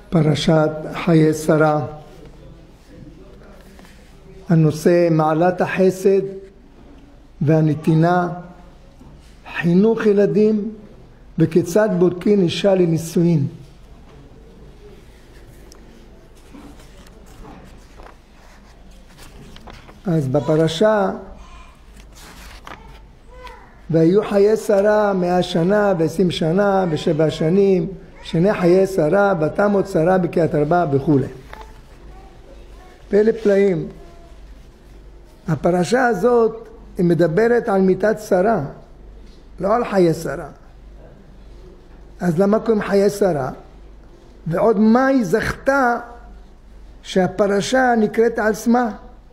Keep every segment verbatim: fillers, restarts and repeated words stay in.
פרשת חיי שרה. הנושא מעלת החסד והנתינה, חינוך ילדים וכיצד בודקים אישה לנישואין. אז בפרשה והיו חיי שרה מאה שנה ועשרים שנה ושבע שנים שני חיי שרה ותמות שרה בקריית ארבע וכו'. פלא פלאים. הפרשה הזאת היא מדברת על מיתת שרה, לא על חיי שרה. אז למה קוראים חיי שרה? ועוד מה היא זכתה שהפרשה נקראת על שמה?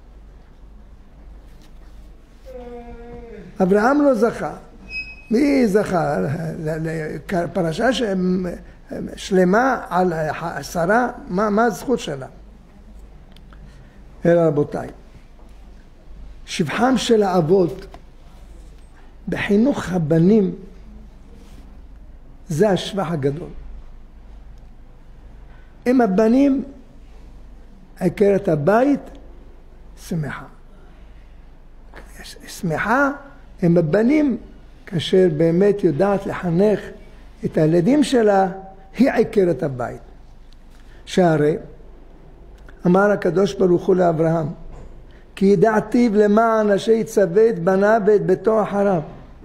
אברהם לא זכה. מי זכה? פרשה שלמה על שרה, מה, מה הזכות שלה? אלא רבותיי, שבחם של האבות בחינוך הבנים זה השבח הגדול. אם הבנים עקרת הבית שמחה. שמחה הם הבנים כאשר באמת יודעת לחנך את הילדים שלה, היא עקרת הבית. שהרי אמר הקדוש ברוך הוא לאברהם, כי ידעתיו למען אשר יצווה את בניו ואת ביתו אחריו.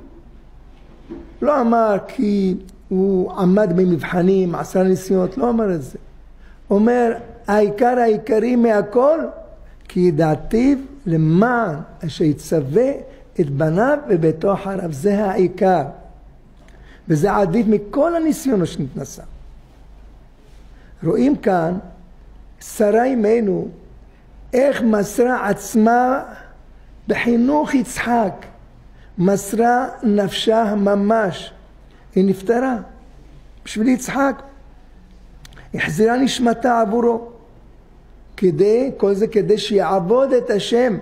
לא אמר כי הוא עמד במבחנים, עשה ניסיונות, לא אמר את זה. אומר, העיקר העיקרי מהכל, כי ידעתיו למען אשר יצווה את בניו וביתו אחריו. זה העיקר. וזה עדיף מכל הניסיונות שנתנסה. רואים כאן, שרה אימנו, איך מסרה עצמה בחינוך יצחק. מסרה נפשה ממש. היא נפטרה בשביל יצחק. החזירה נשמתה עבורו. כדי, כל זה כדי שיעבוד את השם.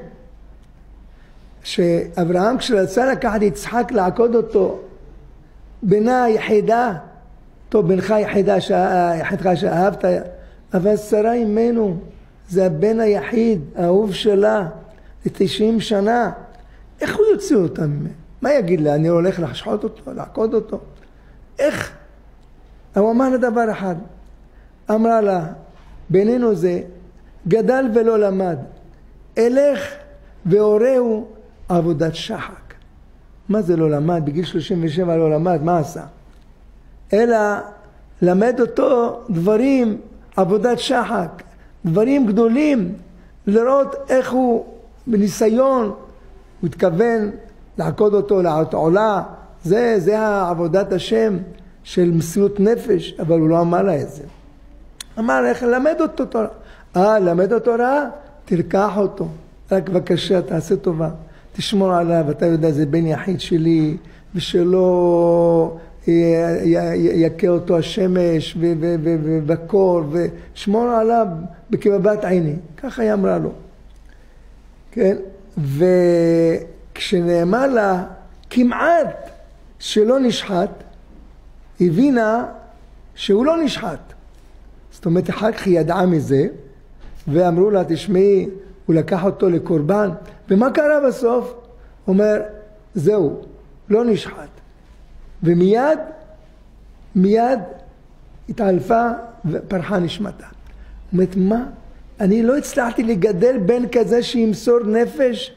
שאברהם כשרצה לקחת יצחק לעקוד אותו, בנה היחידה, טוב בנך היחידה, יחידך שאהבת, אבל שרה אימנו, זה הבן היחיד, האהוב שלה, לתשעים שנה. איך הוא יוצא אותה ממנו? מה יגיד לה? אני הולך לשחוט אותו, לעקוד אותו? איך? הוא אמר לה דבר אחד. אמרה לה, בינינו זה, גדל ולא למד. אלך והורהו עבודת שחק. מה זה לא למד? בגיל שלושים ושבע לא למד, מה עשה? אלא למד אותו דברים, עבודת שחק, דברים גדולים, לראות איך הוא בניסיון, הוא התכוון לעקוד אותו, לעלות עולה, זה, זה עבודת השם של מסירות נפש, אבל הוא לא אמר לה את זה. אמר איך למד אותו תורה. אה, למד אותו תורה, תלקח אותו. רק בבקשה, תעשה טובה. תשמור עליו, אתה יודע, זה בן יחיד שלי, ושלא יקה אותו השמש ובקור, ושמור עליו בקבבת עיני. ככה היא אמרה לו. כן? וכשנאמר לה, כמעט שלא נשחט, הבינה שהוא לא נשחט. זאת אומרת, אחר כך היא ידעה מזה, ואמרו לה, תשמעי, הוא לקח אותו לקורבן, ומה קרה בסוף? אומר, זהו, לא נשחט. ומיד, מיד התעלפה ופרחה נשמתה. אומרת, מה? אני לא הצלחתי לגדל בן כזה שימסור נפש?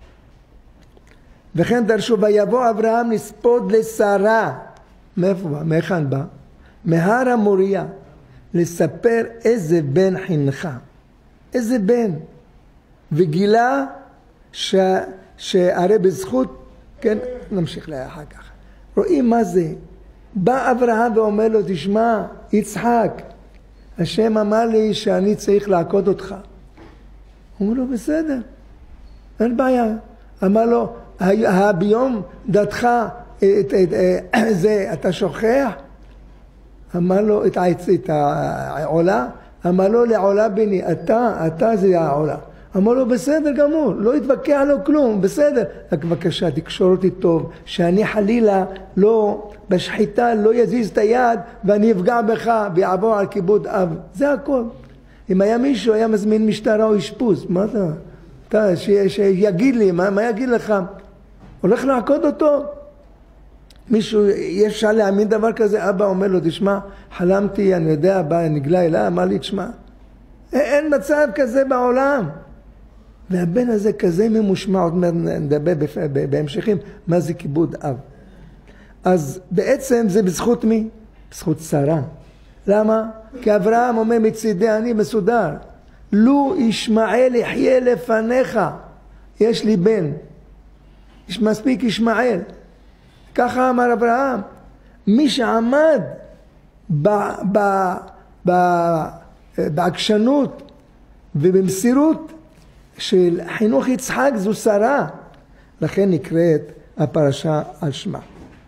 וכן דרשו, ויבוא אברהם לספוד לשרה. מאיפה בא? מהיכן בא? מהר המוריה. לספר איזה בן חינכה. איזה בן. וגילה ש... שהרי בזכות, כן, נמשיך לה אחר כך. רואים מה זה? בא אברהם ואומר לו, תשמע, יצחק, השם אמר לי שאני צריך לעקוד אותך. הוא אומר לו, בסדר, אין בעיה. אמר לו, ביום דתך, את, את, את, זה, אתה שוכח? אמר לו, את, את העולה, אמר לו, לעולה בני, אתה, אתה זה העולה. אמר לו, בסדר גמור, לא התווכח לו כלום, בסדר. רק בבקשה, תקשור אותי טוב, שאני חלילה לא, בשחיטה לא יזיז את היד, ואני אפגע בך ויעבור על כיבוד אב. זה הכל. אם היה מישהו, היה מזמין משטרה או אשפוז, מה אתה? אתה, ש, שיגיד לי, מה, מה יגיד לך? הולך לעקוד אותו. מישהו, יש אפשר להאמין דבר כזה? אבא אומר לו, תשמע, חלמתי, אני יודע, בא, נגלה אליי, אמר לי, תשמע, אין מצב כזה בעולם. והבן הזה כזה ממושמע, עוד מעט נדבר בהמשכים, מה זה כיבוד אב. אז בעצם זה בזכות מי? בזכות שרה. למה? כי אברהם אומר מצידי אני מסודר. לו ישמעאל יחיה לפניך, יש לי בן. יש מספיק ישמעאל. ככה אמר אברהם. מי שעמד ב, ב, ב, בעקשנות ובמסירות של חינוך יצחק זו שרה. לכן נקראת הפרשה על שמה.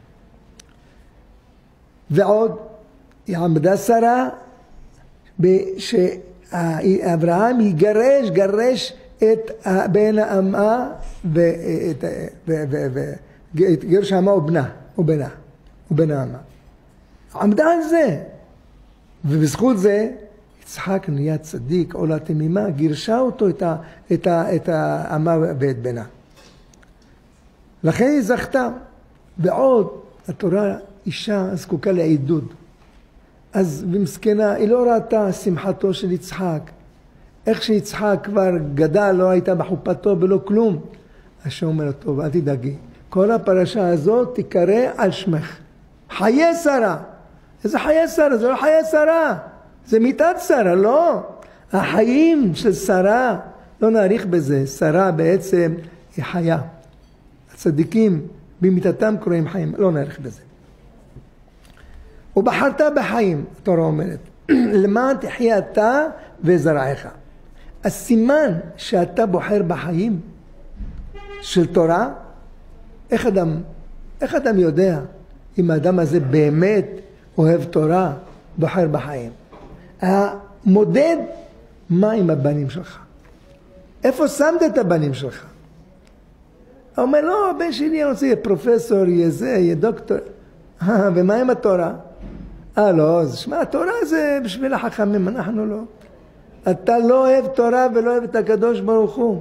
ועוד עמדה שרה שאברהם יגרש, גרש את בן האמה וגרש האמה ובנה, ובנה, ובן האמה. עמדה על זה. ובזכות זה יצחק נהיה צדיק, עולה תמימה, גירשה אותו את, ה, את, ה, את האמה ואת בנה. לכן היא זכתה. ועוד התורה אישה זקוקה לעידוד. אז במסכנה, היא לא ראתה שמחתו של יצחק. איך שיצחק כבר גדל, לא הייתה בחופתו ולא כלום. השם אומר טוב, אל תדאגי. כל הפרשה הזאת תיקרא על שמך. חיי שרה. איזה חיי שרה? זה לא חיי שרה. זה מיתת שרה, לא. החיים של שרה, לא נאריך בזה. שרה בעצם היא חיה. הצדיקים במיתתם קוראים חיים. לא נאריך בזה. ובחרת בחיים, התורה אומרת, למען תחיה אתה וזרעך. הסימן שאתה בוחר בחיים של תורה, איך אדם, איך אדם יודע אם האדם הזה באמת אוהב תורה, בוחר בחיים? המודד מה עם הבנים שלך? איפה שמת את הבנים שלך? הוא אומר, לא, הבן שלי רוצה יהיה פרופסור, יהיה זה, יהיה דוקטור. ומה עם התורה? אה, לא, שמע, התורה זה בשביל החכמים, אנחנו לא. אתה לא אוהב תורה ולא אוהב את הקדוש ברוך הוא.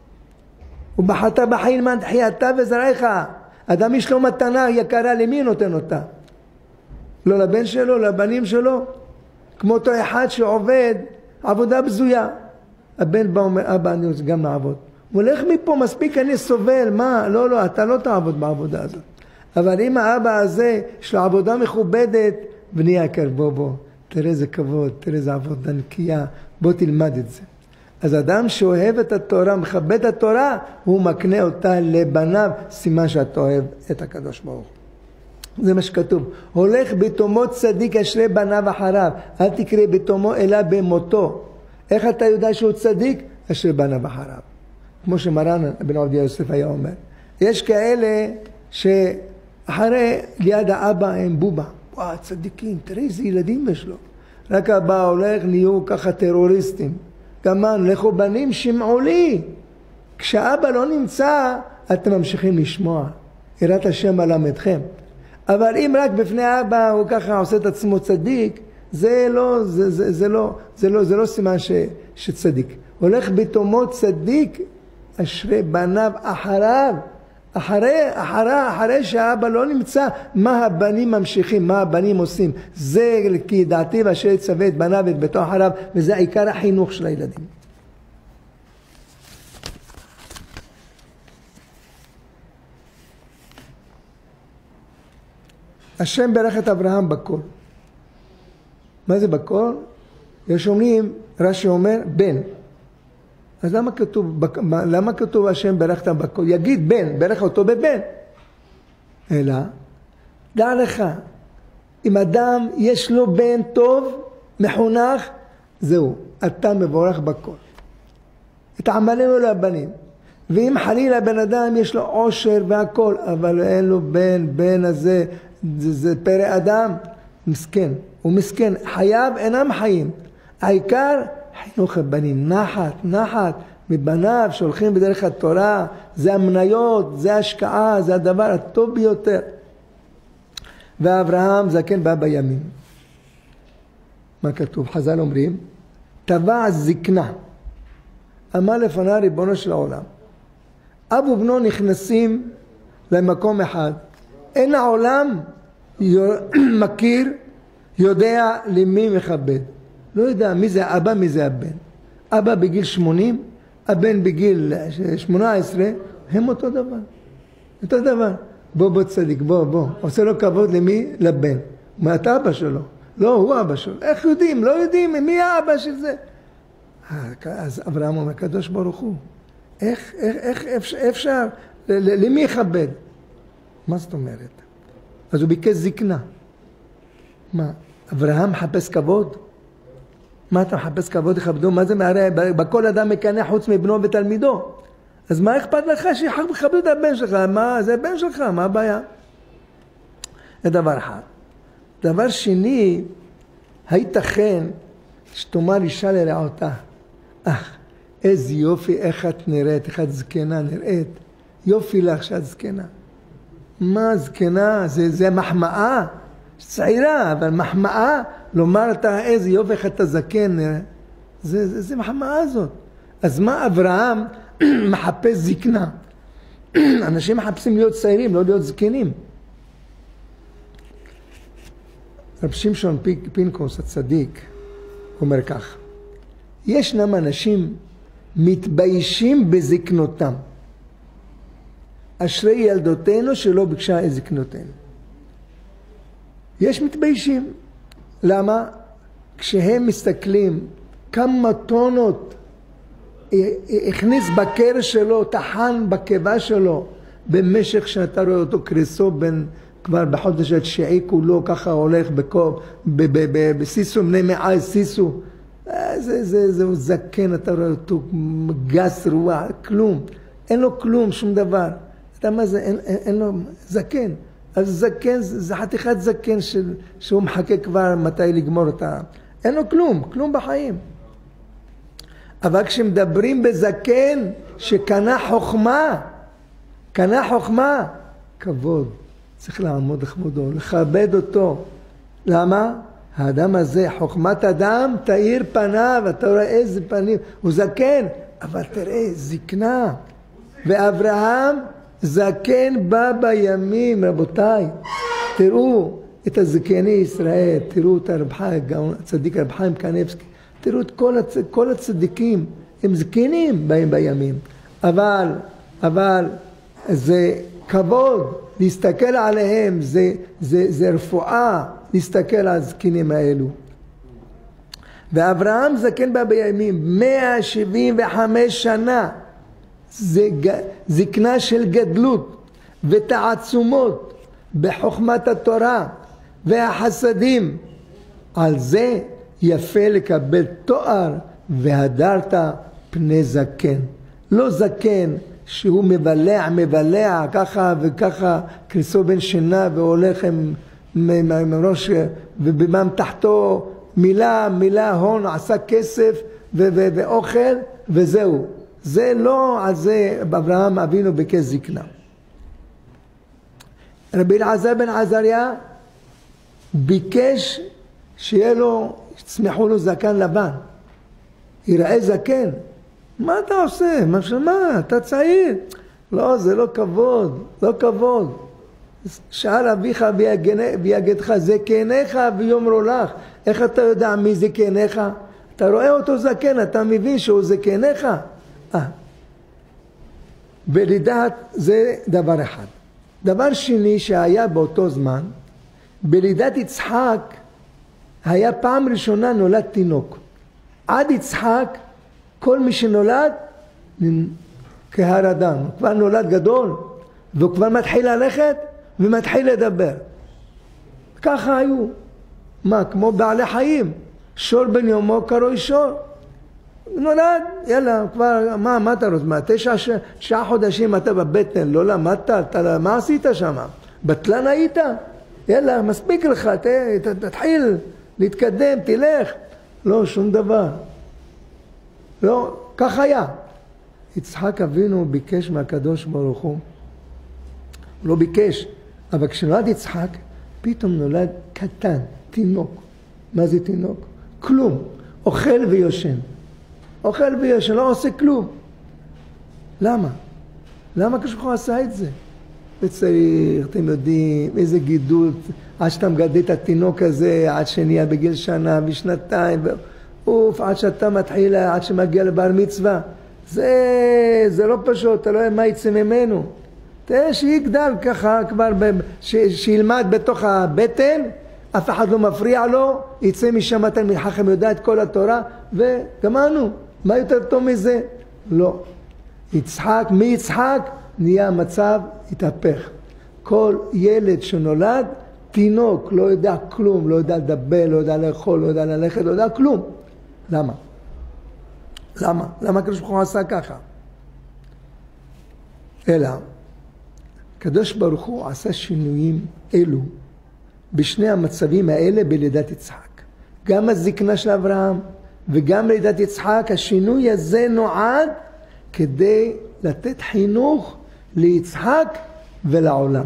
ובחרת בחיים למען תחיה אתה וזרעך. אדם יש לו מתנה יקרה, למי נותן אותה? לא לבן שלו, לבנים שלו. כמו אותו אחד שעובד עבודה בזויה. הבן בא אומר, אבא, אני רוצה גם לעבוד. הוא הולך מפה, מספיק אני סובל, מה? לא, לא, אתה לא תעבוד בעבודה הזאת. אבל אם האבא הזה יש לו עבודה מכובדת, בני יקר, בוא בוא, תראה איזה כבוד, תראה איזה עבודה נקייה, בוא תלמד את זה. אז אדם שאוהב את התורה, מכבד את התורה, הוא מקנה אותה לבניו, סימן שאתה אוהב את הקדוש ברוך הוא. זה מה שכתוב. הולך בתומו צדיק אשרי בניו אחריו, אל תקרא בתומו אלא במותו. איך אתה יודע שהוא צדיק? אשרי בניו אחריו. כמו שמרן בן עובדיה יוסף היה אומר. יש כאלה שאחרי ליד האבא הם בובה. וואו, צדיקים, תראה איזה ילדים יש לו. רק הבא הולך, נהיו ככה טרוריסטים. כמה, לכו בנים, שמעו לי. כשאבא לא נמצא, אתם ממשיכים לשמוע. יראת השם מלמדכם. אבל אם רק בפני אבא הוא ככה עושה את עצמו צדיק, זה לא, זה, זה, זה לא, זה לא, זה לא סימן ש, שצדיק. הולך בתומו צדיק, אשרי בניו אחריו. אחרי, אחרי, אחרי שהאבא לא נמצא, מה הבנים ממשיכים, מה הבנים עושים. זה כי דעתי ואשר יצווה את בניו ואת ביתו אחריו, וזה עיקר החינוך של הילדים. השם ברך את אברהם בכל. מה זה בכל? יש אומרים, רש"י אומר, בן. אז למה כתוב, למה כתוב השם ברכת בכל? יגיד בן, ברך אותו בבן. אלא, דע לך, אם אדם יש לו בן טוב, מחונך, זהו, אתה מבורך בכל. את עמלנו לבנים. ואם חלילה בן אדם יש לו עושר והכל, אבל אין לו בן, בן הזה, זה, זה פרא אדם, מסכן. הוא מסכן, חייו אינם חיים. העיקר, חינוך הבנים, נחת, נחת, מבניו שהולכים בדרך התורה, זה המניות, זה השקעה, זה הדבר הטוב ביותר. ואברהם זקן בא בימים. מה כתוב? חז"ל אומרים, טבע זקנה. אמר לפניו ריבונו של העולם. אב ובנו נכנסים למקום אחד. אין העולם מכיר, יודע למי מכבד. לא יודע מי זה האבא, מי זה הבן. אבא בגיל שמונים, הבן בגיל שמונה עשרה, הם אותו דבר. אותו דבר. בוא בוא צדיק, בוא בוא. עושה לו כבוד למי? לבן. מה אתה אבא שלו? לא, הוא אבא שלו. איך יודעים? לא יודעים מי האבא של זה. אז אברהם אומר, קדוש ברוך הוא, איך, איך, איך אפשר, למי יכבד? מה זאת אומרת? אז הוא ביקש זקנה. מה, אברהם מחפש כבוד? מה אתה מחפש כבוד יכבדו? מה זה מהרי? בכל אדם מקנא חוץ מבנו ותלמידו. אז מה אכפת לך שיכבדו את הבן שלך? מה, זה הבן שלך, מה הבעיה? זה דבר אחד. דבר שני, הייתכן שתאמר אישה לרעותה, אך, איזה יופי, איך את נראית, איך את זקנה נראית, יופי לך שאת זקנה. מה זקנה? זה, זה מחמאה, צעירה, אבל מחמאה, לומר אתה איזה יופי, איך אתה זקן, זה, זה, זה מחמאה זאת. אז מה אברהם מחפש זקנה? אנשים מחפשים להיות צעירים, לא להיות זקנים. רב שמשון פינקוס הצדיק אומר כך, ישנם אנשים מתביישים בזקנותם. אשרי ילדותינו שלא ביקשה את זקנותינו. יש מתביישים. למה? כשהם מסתכלים כמה טונות הכניס בקר שלו, טחן בקיבה שלו, במשך שאתה רואה אותו קריסו בין כבר בחודש התשיעי כולו, ככה הולך בקוב, בסיסו, בני מעי סיסו. זה, זה, זה זקן, אתה רואה אותו גס רוח, כלום. אין לו כלום, שום דבר. אתה מה זה, אין, אין, אין לו זקן. אז זקן, זה חתיכת זקן של, שהוא מחכה כבר מתי לגמור אותה. אין לו כלום, כלום בחיים. אבל כשמדברים בזקן שקנה חוכמה, קנה חוכמה, כבוד. צריך לעמוד לכבודו, לכבד אותו. למה? האדם הזה, חוכמת אדם, תאיר פניו, אתה רואה איזה פנים, הוא זקן, אבל תראה, זקנה. ואברהם זקן בא בימים, רבותיי. תראו את הזקני ישראל, תראו את הרב חיים, הצדיק הרב חיים קניבסקי, תראו את כל, הצ... כל הצדיקים, הם זקנים באים בימים. אבל, אבל זה כבוד להסתכל עליהם, זה, זה, זה רפואה להסתכל על הזקנים האלו. ואברהם זקן בה בימים, מאה שבעים וחמש שנה, זה זקנה של גדלות ותעצומות בחוכמת התורה והחסדים. על זה יפה לקבל תואר והדרת פני זקן. לא זקן שהוא מבלע, מבלע, ככה וככה, קריסו בן שינה והולך עם, עם, עם ראש, ובמם תחתו מילה, מילה, הון, עשה כסף ו, ו, ואוכל, וזהו. זה לא על זה אברהם אבינו ביקש זקנה. רבי אלעזר בן עזריה ביקש שיהיה לו, יצמחו לו זקן לבן. יראה זקן. מה אתה עושה? מה שמה? אתה צעיר. לא, זה לא כבוד, לא כבוד. שאל אביך ויגדך, זקניך ויאמרו לך. איך אתה יודע מי זקניך? אתה רואה אותו זקן, אתה מבין שהוא זקניך? אה. בלידת זה דבר אחד. דבר שני שהיה באותו זמן, בלידת יצחק היה פעם ראשונה נולד תינוק. עד יצחק כל מי שנולד כהר אדם, הוא כבר נולד גדול והוא כבר מתחיל ללכת ומתחיל לדבר. ככה היו. מה? כמו בעלי חיים. שור בן יומו קרוי שור. נולד, יאללה, כבר, מה, מה אתה רוצה? מה, תשע, תשעה חודשים אתה בבטן, לא למדת, אתה, מה עשית שם? בטלן היית? יאללה, מספיק לך, ת, ת, תתחיל להתקדם, תלך. לא, שום דבר. לא, כך היה. יצחק אבינו ביקש מהקדוש ברוך הוא, הוא לא ביקש, אבל כשנולד יצחק, פתאום נולד קטן, תינוק. מה זה תינוק? כלום. אוכל ויושן. אוכל ויושן, לא עושה כלום. למה? למה הקדוש ברוך הוא עשה את זה? וצריך, אתם יודעים, איזה גידול, עד שאתה מגדל את התינוק הזה, עד שנהיה בגיל שנה ושנתיים, אוף, עד שאתה מתחיל, עד שמגיע לבר מצווה. זה, זה לא פשוט, אתה לא יודע מה יצא ממנו. תראה שיגדל ככה כבר, ש, שילמד בתוך הבטן, אף אחד לא מפריע לו, יצא משם תלמיד חכם, יודע את כל התורה, וגמרנו. מה יותר טוב מזה? לא. יצחק, מי יצחק? נהיה המצב, התהפך. כל ילד שנולד, תינוק, לא יודע כלום, לא יודע לדבר, לא יודע לאכול, לא יודע ללכת, לא יודע כלום. למה? למה? למה הקדוש ברוך הוא עשה ככה? אלא, הקדוש ברוך הוא עשה שינויים אלו, בשני המצבים האלה בלידת יצחק. גם הזקנה של אברהם וגם לידת יצחק, השינוי הזה נועד כדי לתת חינוך ליצחק ולעולם.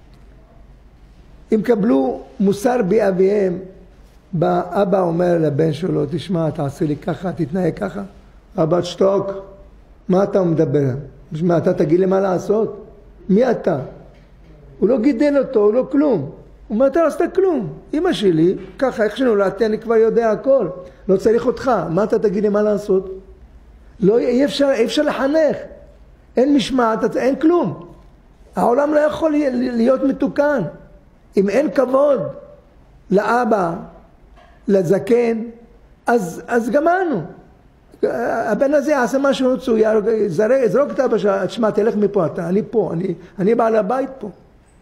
אם קבלו מוסר באביהם, אבא אומר לבן שלו, תשמע, תעשה לי ככה, תתנהג ככה. אבא, תשתוק, מה אתה מדבר? מה, אתה תגיד לי מה לעשות? מי אתה? הוא לא גידל אותו, הוא לא כלום. הוא אומר, אתה לא עשתה כלום. אמא שלי, ככה, איך שנולדתי, אני כבר יודע הכל. לא צריך אותך, מה אתה תגיד לי מה לעשות? לא, אי אפשר, אי אפשר לחנך. אין משמעת, אין כלום. העולם לא יכול להיות מתוקן. אם אין כבוד לאבא, לזקן, אז, אז גמרנו. הבן הזה יעשה מה שהוא רוצה, זרוק את אבא, תשמע, תלך מפה, אתה, אני פה, אני, אני בעל הבית פה.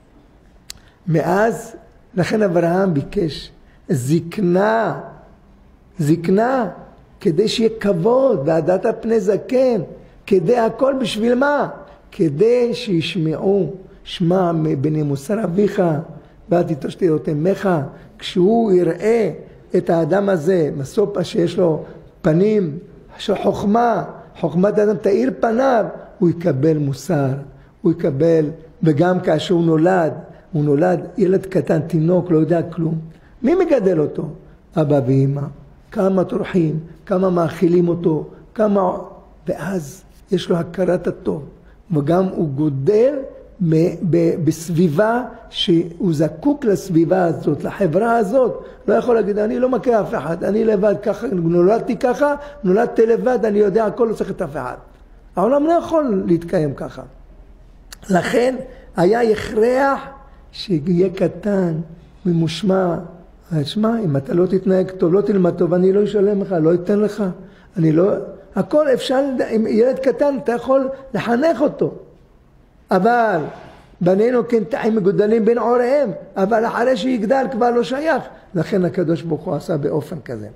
מאז, לכן אברהם ביקש זקנה, זקנה, כדי שיהיה כבוד, והדת פני זקן, כדי הכל בשביל מה? כדי שישמעו, שמע בני מוסר אביך, ואל תיטוש תיראות עמך, כשהוא יראה את האדם הזה, מסופה שיש לו פנים של חוכמה, חוכמת האדם תאיר פניו, הוא יקבל מוסר, הוא יקבל, וגם כאשר הוא נולד, הוא נולד ילד קטן, תינוק, לא יודע כלום. מי מגדל אותו? אבא ואמא. כמה טורחים, כמה מאכילים אותו, כמה... ואז יש לו הכרת הטוב. וגם הוא גודל בסביבה שהוא זקוק לסביבה הזאת, לחברה הזאת. לא יכול להגיד, אני לא מכיר אף אחד, אני לבד ככה, נולדתי ככה, נולדתי לבד, אני יודע הכל, לא צריך את אף אחד. העולם לא יכול להתקיים ככה. לכן היה הכרח שיהיה קטן, ממושמע. שמע, אם אתה לא תתנהג טוב, לא תלמד טוב, אני לא אשלם לך, לא אתן לך. אני לא... הכל אפשר, אם ילד קטן, אתה יכול לחנך אותו. אבל בנינו כנתחים מגודלים בין עוריהם, אבל אחרי שיגדל כבר לא שייך. לכן הקדוש ברוך הוא עשה באופן כזה.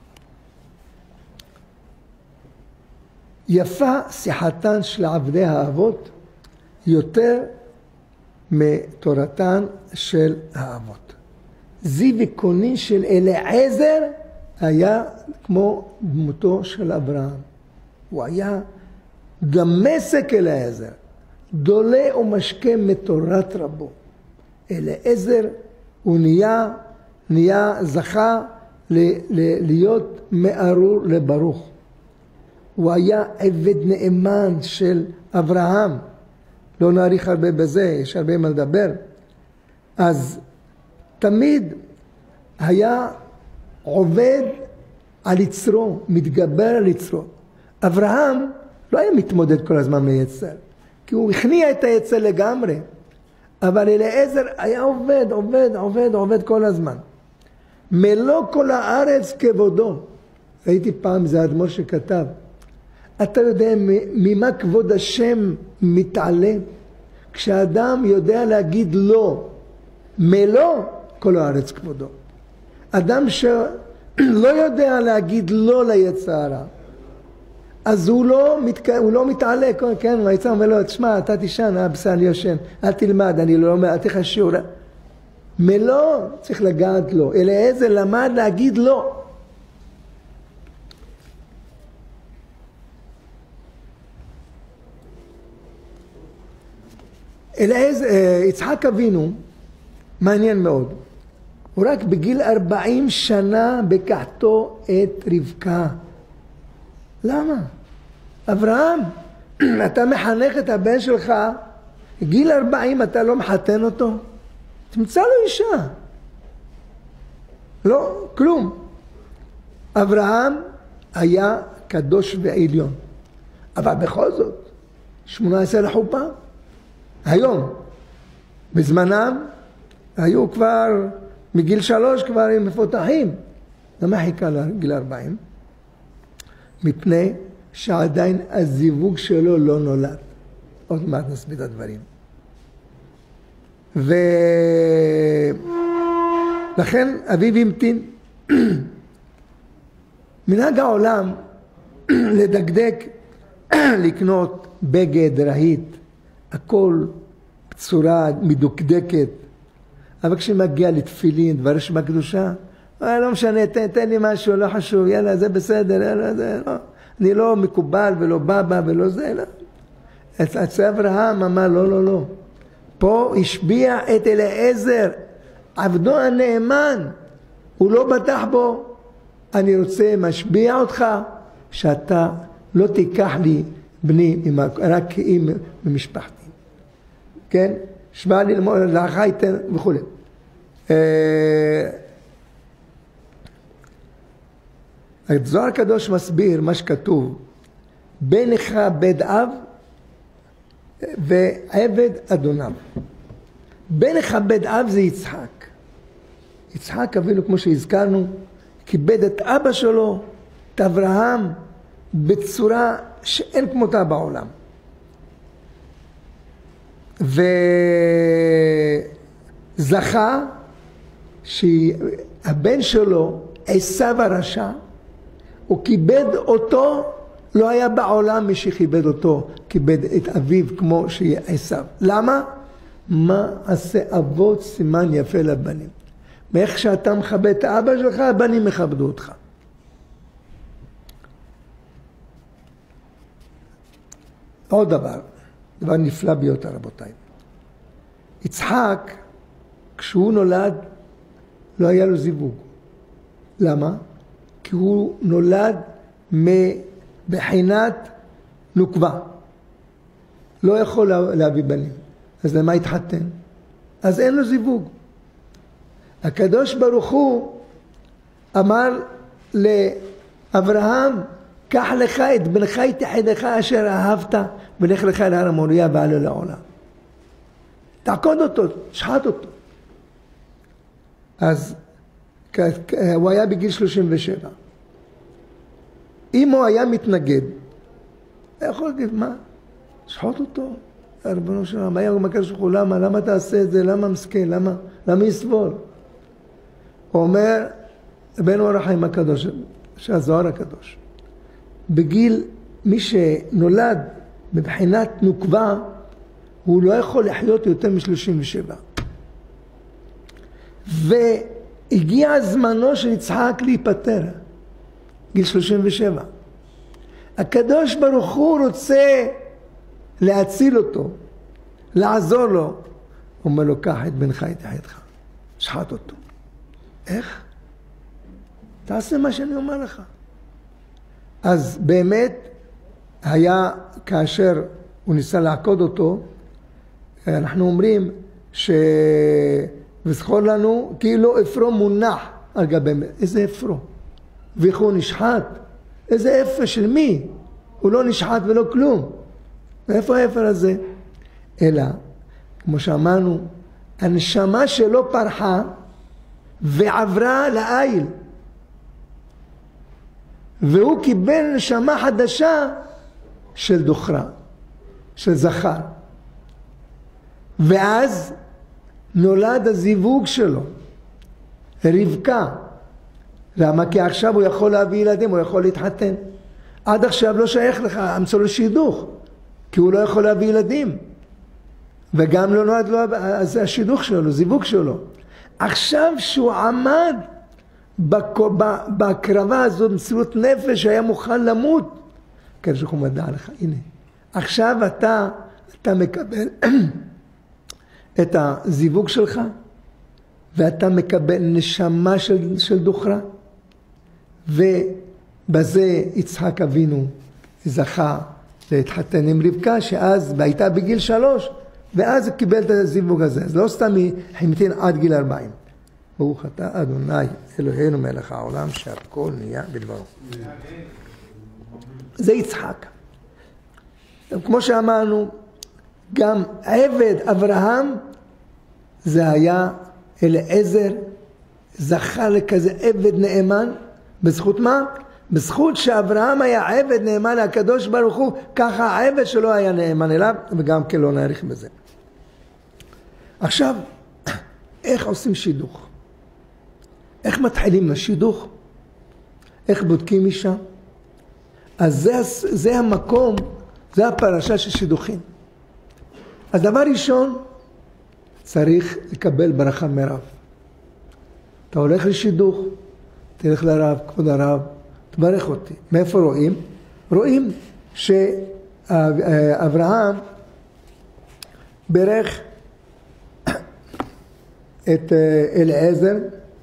יפה שיחתן של עבדי האבות יותר מתורתן של האבות. זיו וקונין של אליעזר היה כמו דמותו של אברהם. הוא היה דמשק אליעזר, דולה ומשקה מתורת רבו. אליעזר הוא נהיה, נהיה זכה ל, ל, להיות מארור לברוך. הוא היה עבד נאמן של אברהם. לא נאריך הרבה בזה, יש הרבה מה לדבר. אז תמיד היה עובד על יצרו, מתגבר על יצרו. אברהם לא היה מתמודד כל הזמן מיצר, כי הוא הכניע את היצר לגמרי. אבל אליעזר היה עובד, עובד, עובד, עובד כל הזמן. מלוא כל הארץ כבודו. ראיתי פעם, זה האדמו"ר שכתב, אתה יודע ממה כבוד השם מתעלה? כשאדם יודע להגיד לא, מלוא כל הארץ כבודו. אדם שלא יודע להגיד לא ליצר הרע, אז הוא לא, מתק... הוא לא מתעלה, כן, היצר אומר לו, תשמע, אתה תישן, אה, בסדר, אני יושן, אל תלמד, אני לא אומר, אל תלך שיעור. מלוא צריך לגעת לו. אליעזר למד להגיד לא. אלעזר, יצחק אבינו, מעניין מאוד. הוא רק בגיל ארבעים שנה בקחתו את רבקה. למה? אברהם, אתה מחנך את הבן שלך, גיל ארבעים אתה לא מחתן אותו? תמצא לו אישה. לא, כלום. אברהם היה קדוש ועליון. אבל בכל זאת, שמונה עשרה לחופה. היום, בזמנם, היו כבר, מגיל שלוש כבר הם מפותחים. למה חיכה לגיל ארבעים? מפני שעדיין הזיווג שלו לא נולד. עוד מעט נסביר את הדברים. ולכן אביו המתין. מנהג העולם לדקדק, לקנות בגד, רהיט, הכל בצורה מדוקדקת. אבל כשמגיע לתפילין, דבר שמה קדושה, לא משנה, תן, תן לי משהו, לא חשוב, יאללה, זה בסדר, יאללה, זה לא. אני לא מקובל ולא בבא ולא זה, לא. אצל אברהם אמר, לא, לא, לא. פה השביע את אלעזר, עבדו הנאמן, הוא לא בטח בו. אני רוצה, משביע אותך, שאתה לא תיקח לי בני, רק עם משפחתי. כן? שבע לי לאחר ייתן וכו'. הזוהר הקדוש מסביר מה שכתוב, בן נכבד אב ועבד אדוניו. בן נכבד אב זה יצחק. יצחק אבינו, כמו שהזכרנו, כיבד את אבא שלו, את אברהם, בצורה שאין כמותה בעולם. וזכה שהבן שלו, עשיו הרשע, הוא כיבד אותו, לא היה בעולם מי שכיבד אותו, כיבד את אביו כמו שיהיה עשיו. למה? מה עשה אבות סימן יפה לבנים? מאיך שאתה מכבד את האבא שלך, הבנים מכבדו אותך. עוד דבר, דבר נפלא ביותר רבותיי. יצחק, כשהוא נולד, לא היה לו זיווג. למה? כי הוא נולד מבחינת נוקבה. לא יכול להביא בנים. אז למה התחתן? אז אין לו זיווג. הקדוש ברוך הוא אמר לאברהם, קח לך את בנך את יחידך אשר אהבת, ולך לך אל הר המוריה ועלה לעולם. תעקוד אותו, שחט אותו. אז הוא היה בגיל שלושים ושבע. אם הוא היה מתנגד, הוא יכול להגיד, מה? שחט אותו. רבנו שלום, היה מקדש ברוך הוא, למה? למה תעשה את זה? למה מסכן? למה? למה יסבול? הוא אומר, בן אור החיים הקדוש, שהזוהר הקדוש. בגיל, מי שנולד מבחינת נוקבה, הוא לא יכול לחיות יותר מ-שלושים ושבע. והגיע זמנו של יצחק להיפטר, גיל שלושים ושבע. הקדוש ברוך הוא רוצה להציל אותו, לעזור לו. הוא אומר לו, קח את בנך את יחידך, שחט אותו. איך? תעשה מה שאני אומר לך. אז באמת היה, כאשר הוא ניסה לעקוד אותו, אנחנו אומרים וזכור לנו כאילו אפרו מונח על גבי, איזה אפרו? ואיך הוא נשחט? איזה אפר של מי? הוא לא נשחט ולא כלום. ואיפה האפר הזה? אלא, כמו שאמרנו, הנשמה שלו פרחה ועברה לעיל. והוא קיבל נשמה חדשה של דוכרה, של זכר. ואז נולד הזיווג שלו, רבקה. למה? כי עכשיו הוא יכול להביא ילדים, הוא יכול להתחתן. עד עכשיו לא שייך לך, אמצוא לו שידוך, כי הוא לא יכול להביא ילדים. וגם לא נולד לו, זה השידוך שלו, זיווג שלו. עכשיו שהוא עמד בהקרבה הזאת, במסירות נפש, היה מוכן למות. הקדוש ברוך הוא מדע לך, הנה. עכשיו אתה, אתה מקבל את הזיווג שלך, ואתה מקבל נשמה של, של דוכרה, ובזה יצחק אבינו זכה להתחתן עם רבקה, שאז הייתה בגיל שלוש, ואז הוא קיבל את הזיווג הזה. אז לא סתם היא המתין עד גיל ארבעים. ברוך אתה אדוני אלוהינו מלך העולם שהכל נהיה בדברו. זה יצחק. כמו שאמרנו, גם עבד אברהם זה היה אליעזר, זכה לכזה עבד נאמן. בזכות מה? בזכות שאברהם היה עבד נאמן לקדוש ברוך הוא, ככה העבד שלו היה נאמן אליו, וגם כן לא נעריך בזה. עכשיו, איך עושים שידוך? איך מתחילים לשידוך? איך בודקים אישה? אז זה, זה המקום, זה הפרשה של שידוכים. אז דבר ראשון, צריך לקבל ברכה מרב. אתה הולך לשידוך, תלך לרב, כבוד הרב, תברך אותי. מאיפה רואים? רואים שאברהם ברך את אליעזר,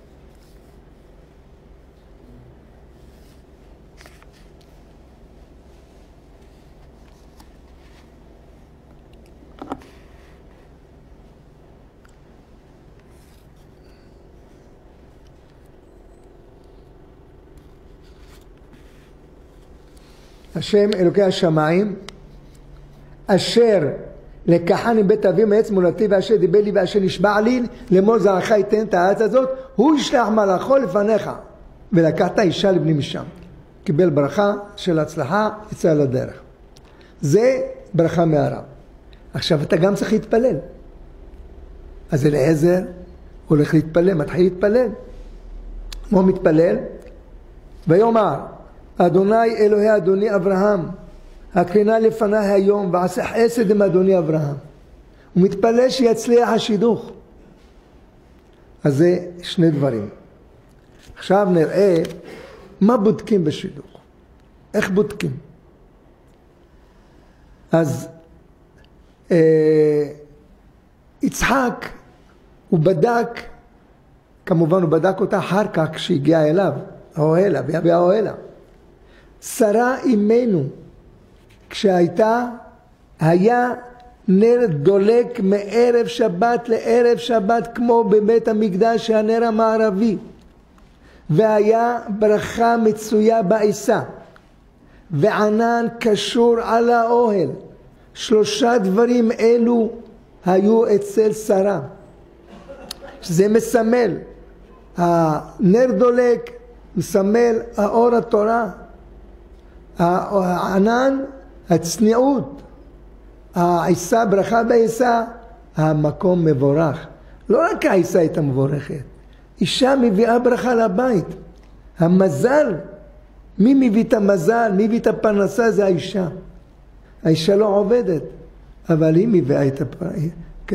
השם אלוקי השמיים, אשר לקחני בית אבי מעץ מולדתי, ואשר דיבר לי ואשר נשבע לי, לאמור זרעך ייתן את הארץ הזאת, הוא ישלח מלאכו לפניך, ולקחת אישה לבני משם. קיבל ברכה של הצלחה, יצא לדרך. זה ברכה מהרב. עכשיו אתה גם צריך להתפלל. אז אליעזר הולך להתפלל, מתחיל להתפלל. הוא מתפלל, ויאמר, אדוני אלוהי אדוני אברהם, הקרינה לפני היום, ועשה חסד עם אדוני אברהם. הוא מתפלל שיצליח השידוך. אז זה שני דברים. עכשיו נראה מה בודקים בשידוך. איך בודקים? אז אה, יצחק, הוא בדק, כמובן הוא בדק אותה אחר כך כשהגיע אליו, האוהלה, והביאה האוהלה. שרה אימנו, כשהייתה, היה נר דולק מערב שבת לערב שבת, כמו בבית המקדש הנר המערבי, והיה ברכה מצויה בעיסה, וענן קשור על האוהל. שלושה דברים אלו היו אצל שרה. זה מסמל, הנר דולק מסמל האור התורה, הענן הצניעות, העיסה, ברכה בעיסה, המקום מבורך. לא רק העיסה הייתה מבורכת, אישה מביאה ברכה לבית. המזל, מי מביא את המזל, מי מביא את הפרנסה, זה האישה. האישה לא עובדת, אבל היא מביאה את הפרנסה.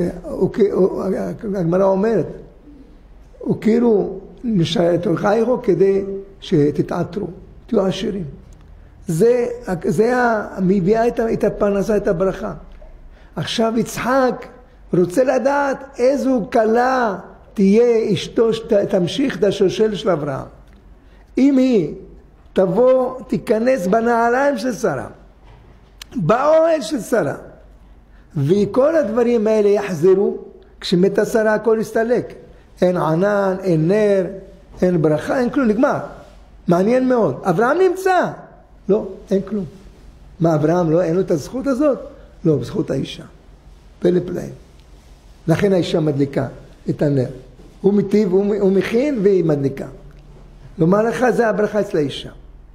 הגמרא אומרת, וכאילו נשארת חייכו כדי שתתעטרו, תהיו עשירים. זה, זה מביאה את, את הפרנסה, את הברכה. עכשיו יצחק רוצה לדעת איזו כלה תהיה אשתו, תמשיך את השושל של אברהם. אם היא תבוא, תיכנס בנעליים של שרה, באוהל של שרה, וכל הדברים האלה יחזרו, כשמתה שרה הכל יסתלק. אין ענן, אין נר, אין ברכה, אין כלום, נגמר. מעניין מאוד. אברהם נמצא. לא, אין כלום. מה, אברהם לא, אין לו את הזכות הזאת? לא, בזכות האישה. פלא פלאים. לכן האישה מדליקה את הנר. הוא מטיב, הוא, הוא מכין והיא מדליקה. לומר לך, זה הברכה אצל האישה.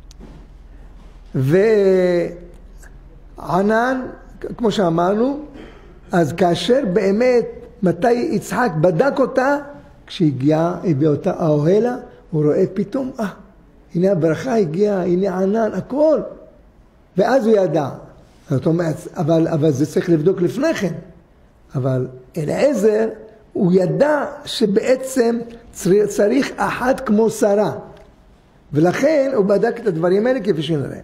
וענן, כמו שאמרנו, אז כאשר באמת, מתי יצחק בדק אותה, כשהגיעה, הביא אותה האוהלה, הוא רואה פתאום, אה, הנה הברכה הגיעה, הנה ענן, הכל. ואז הוא ידע. זאת אומרת, אבל, אבל זה צריך לבדוק לפני כן. אבל אליעזר, הוא ידע שבעצם צריך אחת כמו שרה. ולכן הוא בדק את הדברים האלה כפי שנראה.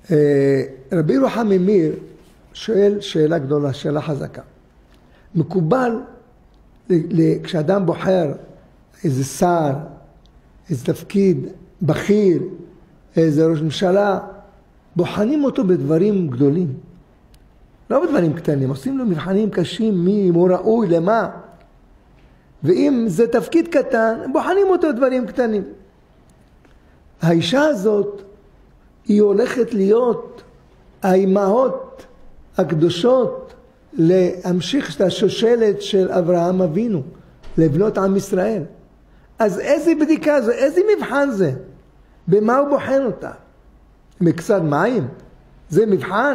רבי רוחם ממיר שואל שאלה גדולה, שאלה חזקה. מקובל כשאדם בוחר איזה שר, איזה תפקיד בכיר, איזה ראש ממשלה, בוחנים אותו בדברים גדולים. לא בדברים קטנים, עושים לו מבחנים קשים, מי, אם הוא ראוי, למה. ואם זה תפקיד קטן, בוחנים אותו דברים קטנים. האישה הזאת, היא הולכת להיות האימהות הקדושות להמשיך את השושלת של אברהם אבינו, לבנות עם ישראל. אז איזה בדיקה זה, איזה מבחן זה? במה הוא בוחן אותה? מקצת מים? זה מבחן?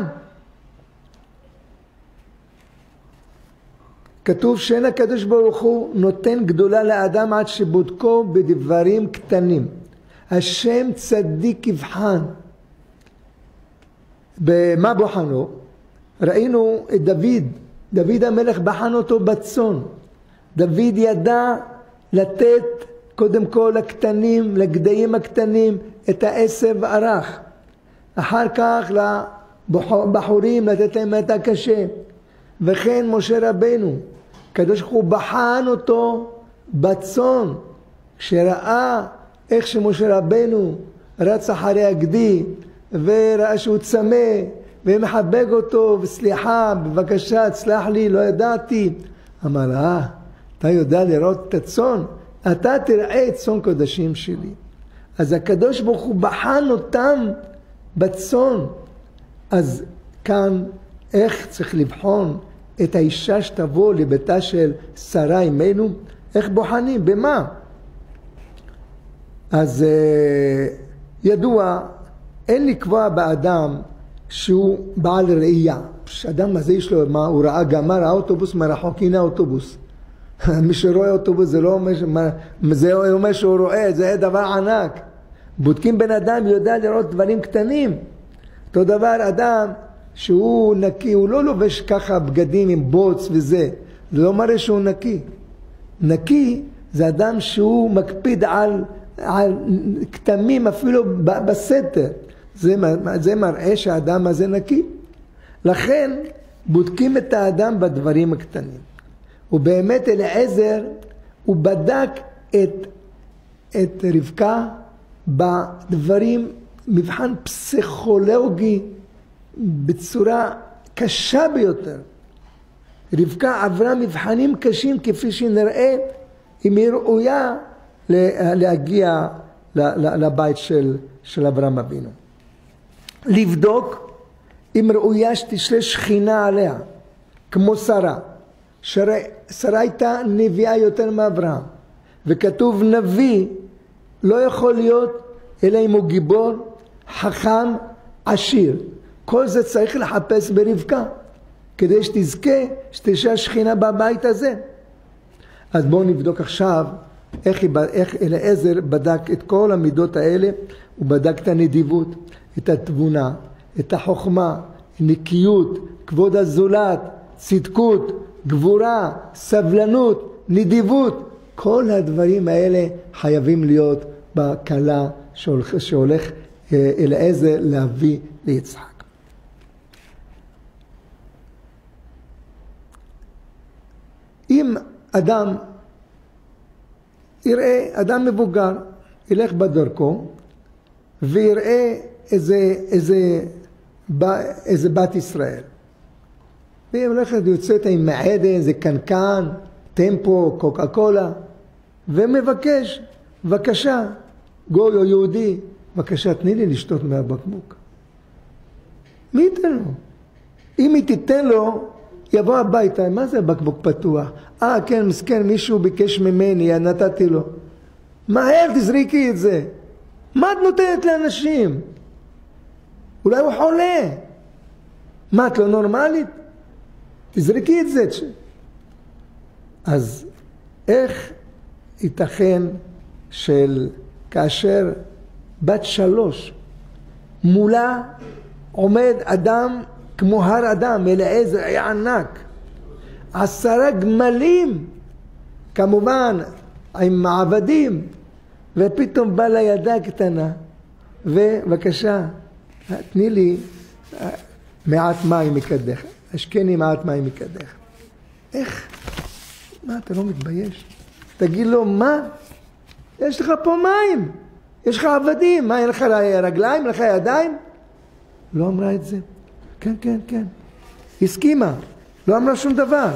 כתוב שאין הקדוש ברוך הוא נותן גדולה לאדם עד שבודקו בדברים קטנים. השם צדיק יבחן. במה בוחנו? ראינו את דוד, דוד המלך בחן אותו בצאן. דוד ידע לתת קודם כל לקטנים, לגדיים הקטנים, את העשב ערך. אחר כך לבחורים לתת להם את הקשה. וכן משה רבנו, הקדוש ברוך הוא בחן אותו בצאן. כשראה איך שמשה רבנו רץ אחרי הגדי, וראה שהוא צמא, ומחבק אותו, וסליחה, בבקשה, תסלח לי, לא ידעתי. אמר, אה, אתה יודע לראות את הצאן? אתה תראה את צאן קודשים שלי. אז הקדוש ברוך הוא בחן אותם בצאן. אז כאן, איך צריך לבחון את האישה שתבוא לביתה של שרה אימנו? איך בוחנים? במה? אז ידוע, אין לקבוע באדם שהוא בעל ראייה. שאדם הזה יש לו, מה, הוא ראה גמר האוטובוס מרחוק, הנה האוטובוס. מי שרואה אוטובוס זה לא אומר, זה אומר שהוא רואה, זה דבר ענק. בודקים בן אדם, יודע לראות דברים קטנים. אותו דבר אדם שהוא נקי, הוא לא לובש ככה בגדים עם בוץ וזה. זה לא מראה שהוא נקי. נקי זה אדם שהוא מקפיד על, על כתמים אפילו בסתר. זה, זה מראה שהאדם הזה נקי. לכן בודקים את האדם בדברים הקטנים. ובאמת אליעזר הוא בדק את, את רבקה בדברים, מבחן פסיכולוגי בצורה קשה ביותר. רבקה עברה מבחנים קשים כפי שנראה אם היא ראויה להגיע לבית של, של אברהם אבינו. לבדוק אם ראויה שתשרה שכינה עליה, כמו שרה. שרה הייתה נביאה יותר מאברהם, וכתוב נביא לא יכול להיות אלא אם הוא גיבור, חכם, עשיר. כל זה צריך לחפש ברבקה, כדי שתזכה שתשרה שכינה בבית הזה. אז בואו נבדוק עכשיו איך, איך אליעזר בדק את כל המידות האלה. הוא בדק את הנדיבות, את התבונה, את החוכמה, נקיות, כבוד הזולת, צדקות, גבורה, סבלנות, נדיבות. כל הדברים האלה חייבים להיות בכלה שהולך, שהולך אליעזר להביא ליצחק. אם אדם יראה, אדם מבוגר, ילך בדרכו ויראה איזה, איזה, איזה בת ישראל. והיא הולכת ויוצאת עם מעדן, איזה קנקן, טמפו, קוקה קולה, ומבקש, בבקשה, גוי או יהודי, בבקשה, תני לי לשתות מהבקבוק. מי ייתן לו? אם היא תיתן לו, יבוא הביתה, מה זה בקבוק פתוח? אה, כן, מסכן, מישהו ביקש ממני, נתתי לו. מהר תזריקי את זה. מה את נותנת לאנשים? אולי הוא חולה. מה, את לא נורמלית? תזריקי את זה. אז איך ייתכן של כאשר בת שלוש מולה עומד אדם כמו הר אדם, אליעזר היה ענק, עשרה גמלים, כמובן עם מעבדים, ופתאום בא לה ילדה קטנה, ובבקשה, תני לי מעט מים מקדך, השקני מעט מים מקדך. איך? מה, אתה לא מתבייש? תגיד לו, מה? יש לך פה מים, יש לך עבדים, מה, אין לך רגליים, אין לך ידיים? לא אמרה את זה. כן, כן, כן. הסכימה, לא אמרה שום דבר.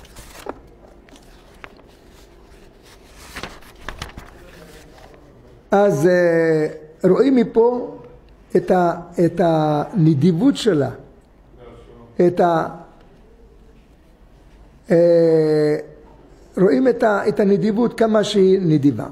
אז רואים מפה את, ה, את הנדיבות שלה, את ה... רואים את, ה, את הנדיבות כמה שהיא נדיבה.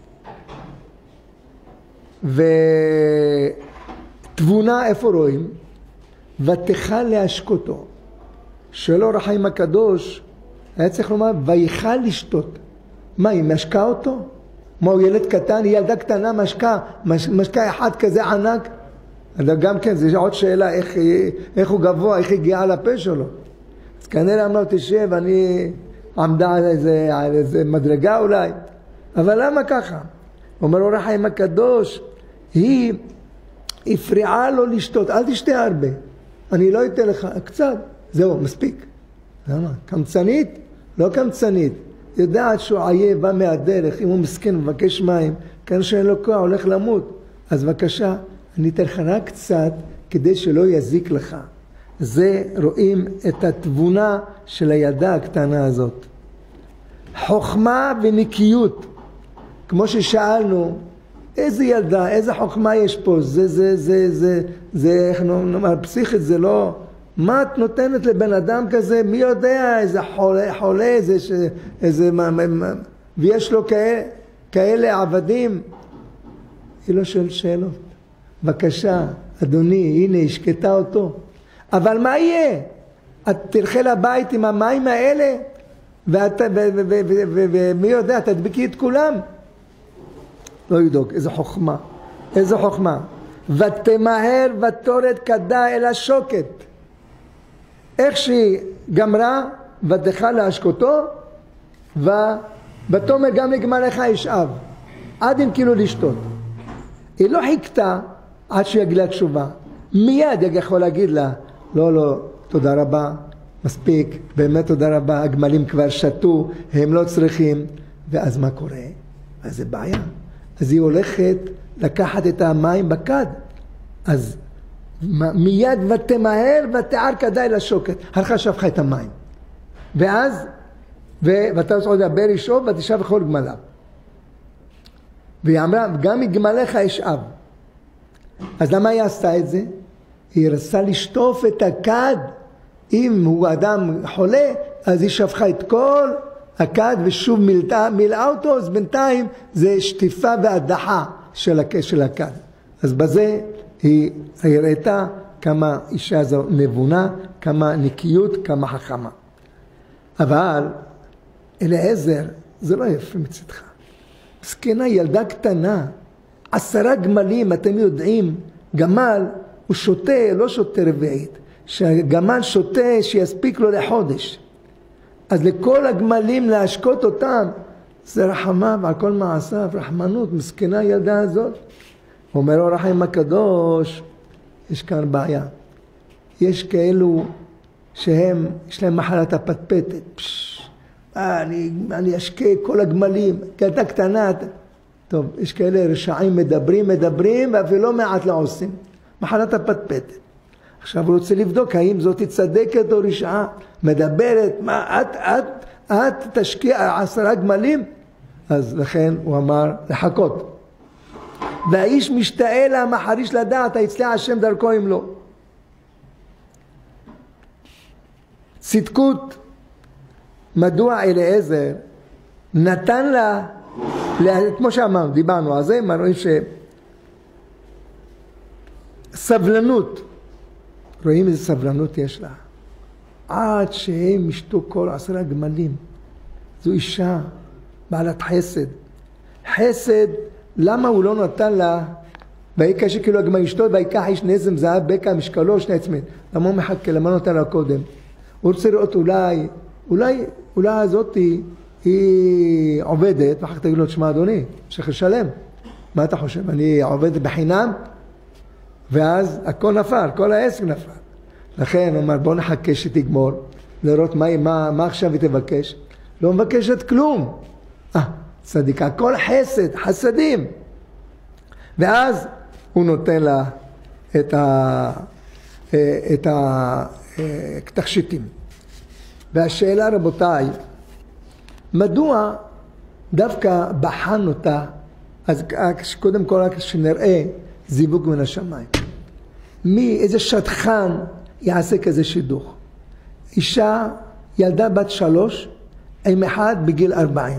ותבונה איפה רואים? ותכל להשקותו. שלא רחיים הקדוש היה צריך לומר ויכל לשתות. מה, היא משקה אותו? מה, הוא ילד קטן? היא ילדה קטנה משקה, מש, משקה אחד כזה ענק? גם כן, זו עוד שאלה, איך, איך הוא גבוה, איך הגיעה לפה שלו. אז כנראה אמרה, תשב, אני עמדה על איזה, על איזה מדרגה אולי. אבל למה ככה? אומר אור החיים הקדוש, היא הפריעה לו לשתות, אל תשתה הרבה. אני לא אתן לך, קצת, זהו, מספיק. למה? קמצנית? לא קמצנית. יודעת שהוא עייב, בא מהדרך, אם הוא מסכן מבקש מים, כאן שאין לו כוח, הולך למות. אז בבקשה, אני אתן לך רק קצת, כדי שלא יזיק לך. זה רואים את התבונה של הילדה הקטנה הזאת. חוכמה ונקיות. כמו ששאלנו, איזה ילדה, איזה חוכמה יש פה? זה, זה, זה, זה, זה, איך נאמר, פסיכית, זה לא... מה את נותנת לבן אדם כזה? מי יודע, איזה חולה, חולה, איזה, ש... איזה, מה, מה, ויש לו כאלה, כאלה עבדים. היא לא שואלת שאלות. בבקשה, אדוני, הנה, השקטה אותו. אבל מה יהיה? את תלכי לבית עם המים האלה, ומי יודע, תדביקי את כולם? לא ידוק, איזה חוכמה, איזה חוכמה. ותמהר ותורד כדה אל השוקת. איך שהיא גמרה, ותכל להשקותו, ותאמר גם לגמליך ישאב. עד אם כאילו לשתות. היא לא חיכתה עד שהוא יגיע לתשובה. מיד יכול להגיד לה, לא, לא, תודה רבה, מספיק, באמת תודה רבה, הגמלים כבר שתו, הם לא צריכים. ואז מה קורה? אז זה בעיה. אז היא הולכת לקחת את המים בכד. אז מיד ותמהר ותער כדאי לשוקת. הלכה שפכה את המים. ואז, ותעש עוד דבר ישאוב ותשאב בכל גמליו. והיא אמרה, גם מגמליך ישאב. אז למה היא עשתה את זה? היא רצה לשטוף את הכד. אם הוא אדם חולה, אז היא שפכה את כל הכד ושוב מילאה, מילאה אותו, אז בינתיים זה שטיפה והדחה של, של הכד. אז בזה היא הראתה כמה אישה זו נבונה, כמה נקיות, כמה חכמה. אבל אליעזר, זה לא יפה מצדך. מסכנה, ילדה קטנה, עשרה גמלים, אתם יודעים, גמל הוא שותה, לא שותה רביעית, שהגמל שותה שיספיק לו לחודש. אז לכל הגמלים להשקות אותם, זה רחמה ועל כל מעשיו, רחמנות, מסכנה ילדה הזאת. אומר אור החיים הקדוש, יש כאן בעיה. יש כאלו שהם, יש להם מחלת הפטפטת. פש, אני, אני אשקה כל הגמלים, ילדה קטנה. טוב, יש כאלה רשעים מדברים, מדברים, ואפילו לא מעט לא עושים. מחלת הפטפטת. עכשיו הוא רוצה לבדוק האם זאת צדקת או רשעה. מדברת, מה, את, את, את תשקיע עשרה גמלים? אז לכן הוא אמר לחכות. והאיש משתאה לה מחריש לדעת, היצלח השם דרכו אם לא. צדקות, מדוע אליעזר נתן לה, כמו שאמרנו, דיברנו על זה, רואים שסבלנות, רואים איזה סבלנות יש לה. עד שהם ישתו כל עשרה גמלים. זו אישה בעלת חסד. חסד, למה הוא לא נתן לה, ויקה שכאילו הגמל ישתות, ויקח איש נזם זהב בקע משקלו שני עצמית. למה הוא מחכה? למה נתן לה קודם? הוא רוצה לראות אולי, אולי, אולי הזאת היא, היא עובדת, ואחר כך תגיד לו, תשמע אדוני, צריך לשלם. מה אתה חושב? אני עובדת בחינם? ואז הכל נפל, כל העסק נפל. לכן הוא אומר, בוא נחכה שתגמור, לראות מה, מה, מה עכשיו היא תבקש. לא מבקשת כלום. אה, צדיקה, הכל חסד, חסדים. ואז הוא נותן לה את ה... את התכשיטים. והשאלה, רבותיי, מדוע דווקא בחן אותה, אז קודם כל רק שנראה זיווג מן השמיים. מי, איזה שטחן יעשה כזה שידוך? אישה, ילדה בת שלוש, עם אחד בגיל ארבעים.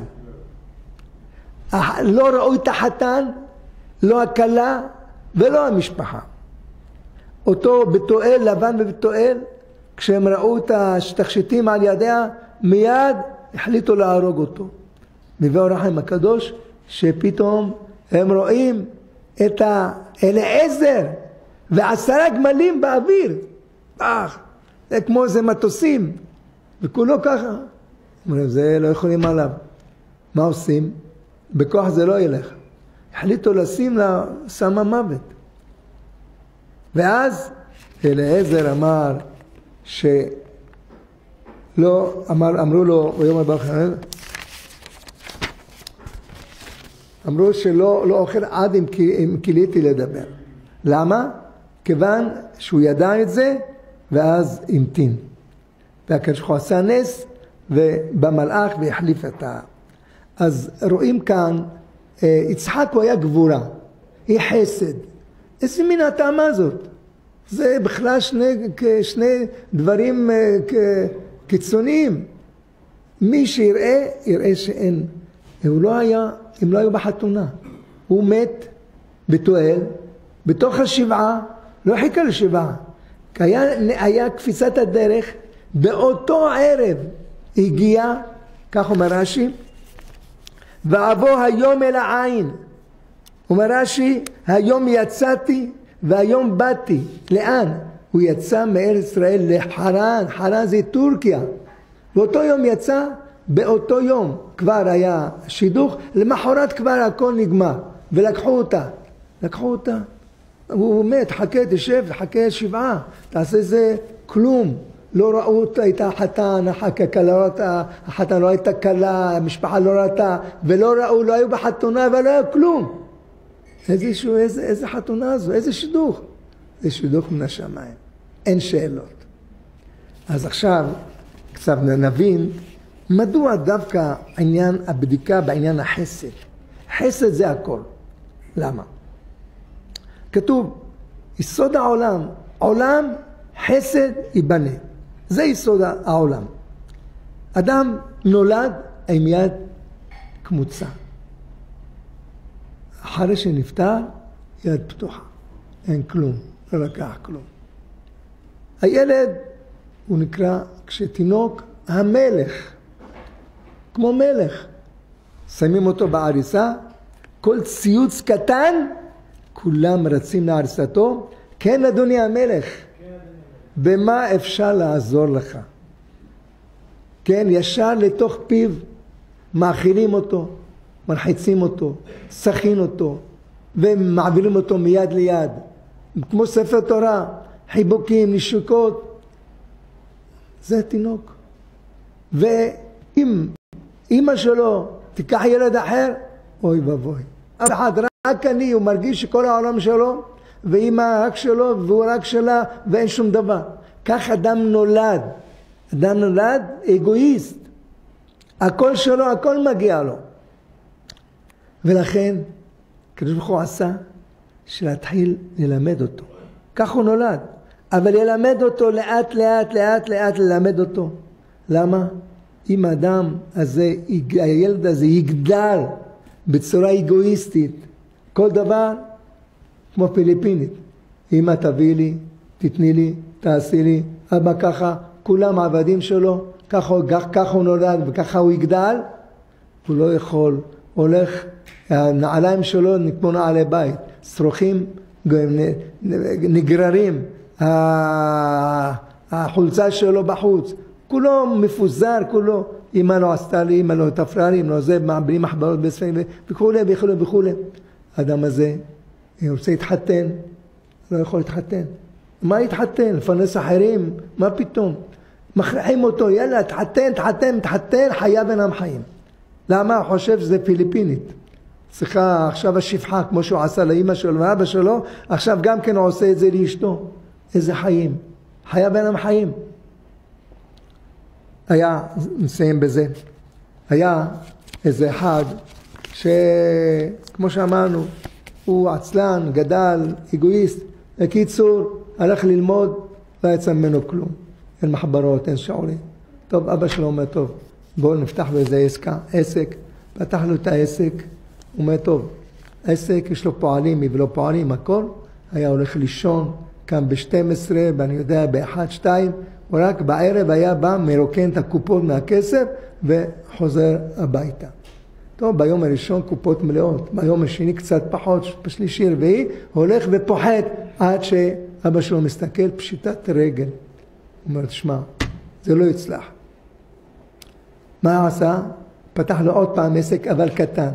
לא ראו את החתן, לא הכלה ולא המשפחה. אותו בתואל, לבן ובתואל, כשהם ראו את התכשיטים על ידיה, מיד החליטו להרוג אותו. מביא אור החיים הקדוש, שפתאום הם רואים את האליעזר ועשרה גמלים באוויר. אך, זה כמו איזה מטוסים, וכולו ככה. אומרים, זה לא יכולים עליו. מה עושים? בכוח זה לא ילך. החליטו לשים לה סם המוות. ואז אליעזר אמר שלא, אמר, אמרו לו, ויאמר ברוך הוא, אמרו שלא לא אוכל עד אם, אם כיליתי לדבר. למה? כיוון שהוא ידע את זה, ואז המתין. והקדוש ברוך הוא עשה נס, ובמלאך והחליף את ה... אז רואים כאן, יצחק הוא היה גבורה, היא חסד. איזה מין הטעמה זאת? זה בכלל שני, שני דברים קיצוניים. מי שיראה, יראה שאין. הוא לא היה, הם לא היו בחתונה. הוא מת בתואל, בתוך השבעה, לא חיכה לשבעה. היה, היה קפיצת הדרך, באותו ערב הגיע, כך אומר רש"י, ואבוא היום אל העין. אומר רש"י, היום יצאתי והיום באתי. לאן? הוא יצא מארץ ישראל לחרן, חרן זה טורקיה. באותו יום יצא, באותו יום כבר היה שידוך, למחרת כבר הכל נגמר, ולקחו אותה. לקחו אותה. הוא מת, חכה, תשב, חכה שבעה, תעשה זה כלום. לא ראו את החתן, החתן לא הייתה קלה, המשפחה לא ראתה, ולא ראו, לא היו בחתונה ולא היה כלום. איזה, איזה, איזה חתונה זו, איזה שידוך? זה שידוך מן השמיים, אין שאלות. אז עכשיו קצת נבין, מדוע דווקא עניין הבדיקה בעניין החסד? חסד זה הכל. למה? כתוב, יסוד העולם, עולם חסד ייבנה. זה יסוד העולם. אדם נולד עם יד קמוצה. אחרי שנפטר, יד פתוחה. אין כלום, לא לקח כלום. הילד, הוא נקרא, כשתינוק, המלך. כמו מלך. שמים אותו בעריסה, כל ציוץ קטן, כולם רצים לעריסתו. כן, אדוני המלך. במה אפשר לעזור לך? כן, ישר לתוך פיו, מאכילים אותו, מרחיצים אותו, שכין אותו, ומעבירים אותו מיד ליד. כמו ספר תורה, חיבוקים, נשיקות. זה תינוק. ואם אמא שלו תיקח ילד אחר, אוי ואבוי. אף אחד, רק אני, הוא מרגיש שכל העולם שלו, ואמא רק שלו, והוא רק שלה, ואין שום דבר. כך אדם נולד. אדם נולד אגואיסט. הכל שלו, הכל מגיע לו. ולכן, הקדוש ברוך הוא עשה, שלהתחיל ללמד אותו. כך הוא נולד. אבל ילמד אותו לאט לאט לאט לאט ללמד אותו. למה? אם האדם הזה, הילד הזה יגדל בצורה אגואיסטית, כל דבר כמו פיליפינית. אמא תביא לי, תתני לי, תעשי לי, אבא ככה, כולם עבדים שלו, ככה, ככה הוא נולד וככה הוא יגדל, הוא לא יכול, הולך, הנעליים שלו כמו נעלי בית, שרוכים, נגררים, החולצה שלו בחוץ, כולו מפוזר, כולו, אמא לא עשתה לי, אמא לא תפרה לי, אמא לא זה, בלי מחברות בספרים, וכו' וכו' וכו'. האדם הזה, הוא רוצה להתחתן, לא יכול להתחתן. מה יתחתן? לפרנס אחרים? מה פתאום? מכריחים אותו, יאללה, תחתן, תחתן, תחתן, חייב אינם חיים. למה? הוא חושב שזה פיליפינית. צריכה עכשיו השפחה, כמו שהוא עשה לאמא שלו ואבא שלו, עכשיו גם כן הוא עושה את זה לאשתו. איזה חיים? חייב אינם חיים. היה, נסיים בזה, היה איזה אחד שכמו שאמרנו, הוא עצלן, גדל, אגואיסט, בקיצור, הלך ללמוד, לא יצא ממנו כלום. אין מחברות, אין שעורים. טוב, אבא שלו אומר, טוב, בואו נפתח באיזה עסקה, עסק, פתח לו את העסק, הוא אומר, טוב, עסק, יש לו פועלים, מי ולא פועלים, הכל, היה הולך לישון, קם ב-שתים עשרה, ואני יודע, ב-אחת, שתיים, הוא רק בערב היה בא, מרוקן את הקופות מהכסף, וחוזר הביתה. טוב, ביום הראשון קופות מלאות, ביום השני קצת פחות, בשלישי רביעי, הולך ופוחת, עד שאבא שלו מסתכל, פשיטת רגל. הוא אומר, תשמע, זה לא יצלח. מה הוא עשה? פתח לו עוד פעם עסק, אבל קטן.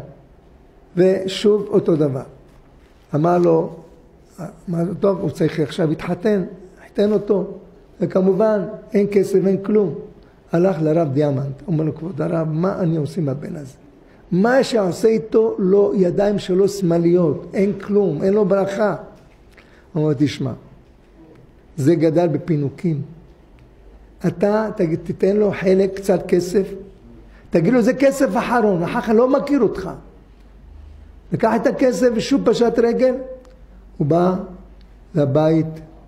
ושוב אותו דבר. אמר לו, טוב, הוא צריך עכשיו להתחתן, חתן אותו. וכמובן, אין כסף, אין כלום. הלך לרב דיאמנט, אומר לו, כבוד הרב, מה אני עושה עם הבן הזה? מה שעושה איתו, לא, ידיים שלו שמאליות, אין כלום, אין לו ברכה. הוא אומר, תשמע, זה גדל בפינוקים. אתה תגיד, תיתן לו חלק, קצת כסף, תגיד לו, זה כסף אחרון, אחר כך לא מכיר אותך. לקח את הכסף ושוב פשט רגל, הוא בא לבית,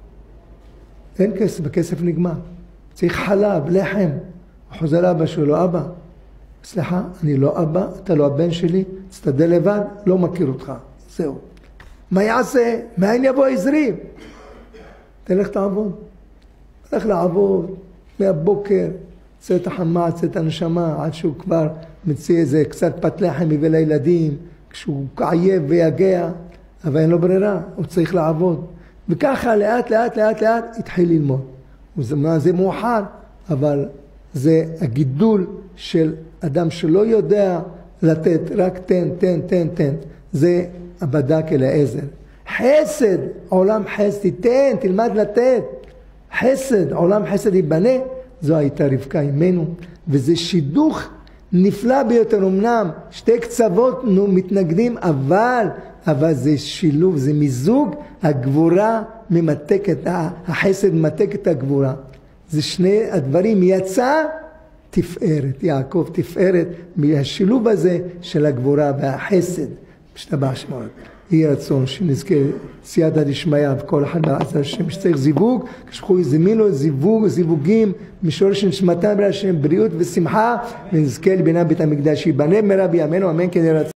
אין כסף, הכסף נגמר. צריך חלב, לחם. הוא חוזר לאבא שלו, אבא, סליחה, אני לא אבא, אתה לא הבן שלי, תסתדר לבד, לא מכיר אותך. זהו. מה יעשה? מאין יבוא עזרי? תלך תעבוד. תלך לעבוד מהבוקר, צא את החמה, צא את הנשמה, עד שהוא כבר מציע איזה קצת פת לחם מביא לילדים, כשהוא עייף ויגע, אבל אין לו ברירה, הוא צריך לעבוד. וככה לאט לאט לאט לאט התחיל ללמוד. זה מאוחר, אבל זה הגידול של אדם שלא יודע לתת, רק תן, תן, תן, תן. זה הבדק אל העזר. חסד, עולם חסד, תן, תלמד לתת. חסד, עולם חסד ייבנה, זו הייתה רבקה אימנו, וזה שידוך נפלא ביותר. אמנם שתי קצוות מתנגדים, אבל, אבל זה שילוב, זה מיזוג, הגבורה ממתקת, החסד ממתק את הגבורה. זה שני הדברים, יצא תפארת, יעקב תפארת, מהשילוב הזה של הגבורה והחסד. משתבח שמו. יהי רצון שנזכה סייעתא דשמיא וכל אחד בעזרת השם שצריך זיווג, כשכו יזמינו זיווג, זיווגים משורש נשמתם להשם בריאות ושמחה, ונזכה לבניין בית המקדש ייבנה במהרה בימינו, אמן כן יהי רצון.